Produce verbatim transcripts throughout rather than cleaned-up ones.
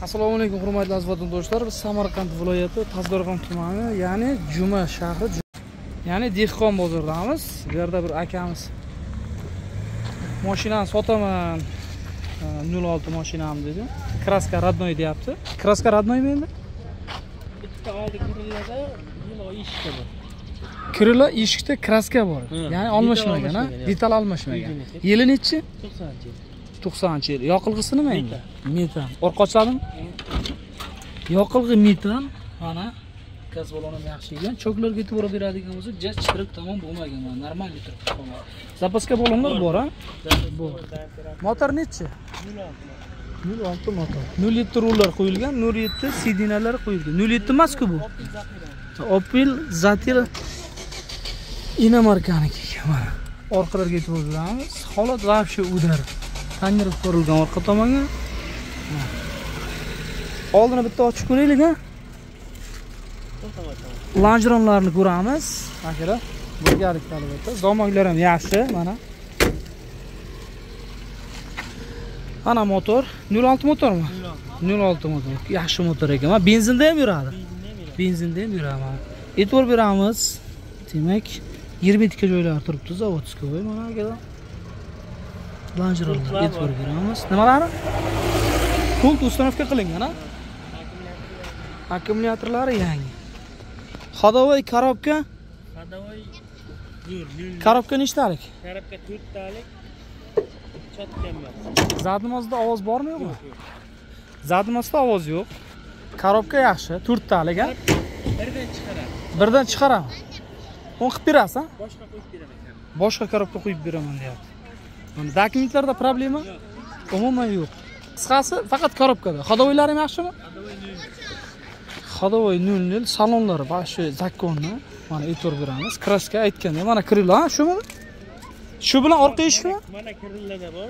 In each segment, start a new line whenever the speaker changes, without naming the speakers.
Assalomu alaykum hurmatli aziz vatandoshlar. Biz Samarqand viloyati Tazbarqon tumani, ya'ni Juma shahri, ya'ni Dehqon bozoridamiz. Bu yerda bir akamiz mashinani sotaman, nol olti mashinam dedi. Kraska radnoy deyapti. Kraska radnoymi endi?
Bitta oldi kirillada nol eshikda bor.
Kirilla eshikda kraska bor. Ya'ni almashmagan, ha? Detal almashmagan. Yili nechi?
to'qsoninchi yil.
to'qsoninchi yil. Yoqilg'isi nima endi? Metan. Orqa ochladimi? Yoqilg'i metan. Mana gaz balonim yaxshi ekan. Choklarga e'tibor beradigan bo'lsak, jas chiqirib tamom bo'lmagan. Mana normal turibdi. Zapaska balonlar bor, ha? Bor. Motor nechi? nol olti motor. nol yetti rullar qo'yilgan, nol yetti sidinalar qo'yilgan. nol yetti emas-ku bu. Opel Zatil inomarkaniki. Mana orqalarga e'tibor beramiz. Holat вообще udar. Tandirib ko'rilgan orqa tomonga. Oldini bitta ochib ko'raylik, ha? Lanjronlarni ko'ramiz. Akalar, birgalik albatta. Zomoqlar ham yaxshi, mana. Ana motor, nol olti motormi? nol olti motor. Yaxshi motor ekan. Mana benzinda ham yuradi. Benzinda ham yuradi. E'tibor beramiz. Demak, yigirma yetti ga joylar turibdi, zavodskoy mana akalar. Lanjronlar e'tibor beramiz. Nimalari? Pult ustanovka qilingan, ha? Akkumulyatorlari yangi. Ходовой коробка?
Ходовой zo'r.
Коробка nechtalik?
Коробка to'rttalik. Chotgan emas.
Zadimozda ovoz bormi yo'qmi? Zadimozda ovoz yo'q. Коробка yaxshi, to'rttalik, ha?
Birdan chiqaradi.
Birdan chiqaraman. Uni qilib berasiz, ha?
Boshqa qo'yib beraman.
Boshqa коробка qo'yib beraman deyapti. Mana dokumentlarda problema? Umuman yo'q. Qisqasi faqat коробкада. Ходовойлari ham yaxshimi? Ходовой nol nol, salonlari boshi zakonni. Mana e'tibor beramiz. Kraska aytganda mana kirilla, ha, shumi? Shu bilan orqa eshikmi?
Mana kirillada bor.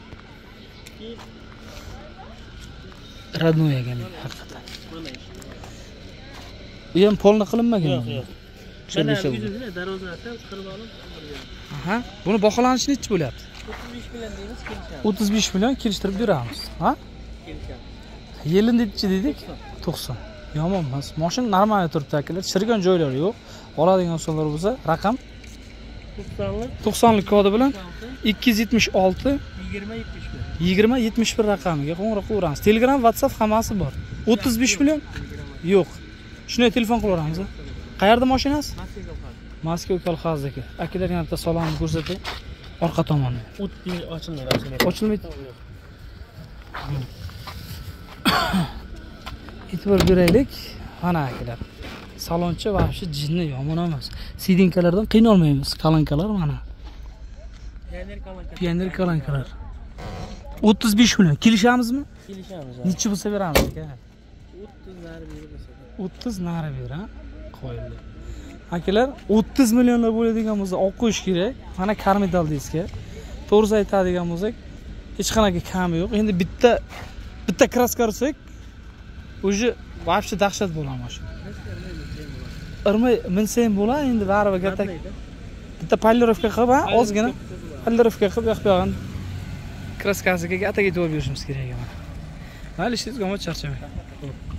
Radnoy ekan haqiqatan.
Mana eshik.
Bu ham polni qilinmagan.
Yo'q, yo'q. Mana yuzini darvozasidan chiqarib olib.
Aha. Buni baholanishi nechi bo'lyapti?
o'ttiz besh million deymiz, kelishamiz.
o'ttiz besh million kelishtirib beramiz, ha?
Kelishamiz.
Yili nechi dedik? to'qson. Yomon emas. Mashina normal turibdi akalar. Chirgan joylari yo'q. Oladigan insonlar bo'lsa, raqam
to'qsonlik.
to'qsonlik kodi bilan ikki yuz yetmish olti
yigirma yetmish bir.
yigirma yetmish bir raqamiga qo'ng'iroq qilaveramiz. Telegram, WhatsApp hammasi bor. o'ttiz besh million? Yo'q. Shunday telefon qilaveramiz. Qayerda mashinasi? Moskva kolxozniki. Akalar yana bitta salonni ko'rsatib, orqa tomonni.
O'tni ochilmaydi.
Ochilmaydi. E'tibor beraylik. Mana akalar. Salonchi вообще jinni yomon emas. Sidinkalardan qiynalmaymiz. Kalankalar mana.
Pioner kalanka.
Pioner kalankalar. o'ttiz besh million. Kelishamizmi?
Kelishamiz.
Nechi bo'lsa beramiz aka?
o'ttiz nari berib bo'lsa.
o'ttiz nari ber, ha? Qo'yildi. Akalar, o'ttiz millionlar bo'ladigan bo'lsa, olib qo'yish kerak. Mana Karmedal diska. To'g'ri aytadigan bo'lsak, hech qanaqa kami yo'q. Endi bitta bitta kraska ursak, o'zi вообще dahshat bo'ladi mashina. Irmay minsa ham bo'ladi, endi baribir gatak. Bitta polirovka qilib, ha, ozgina polirovka qilib yoqib yo'g'an kraskasiga atak e'tibor berishimiz kerak ekan. Mayli, ishingizga omad, charchamang.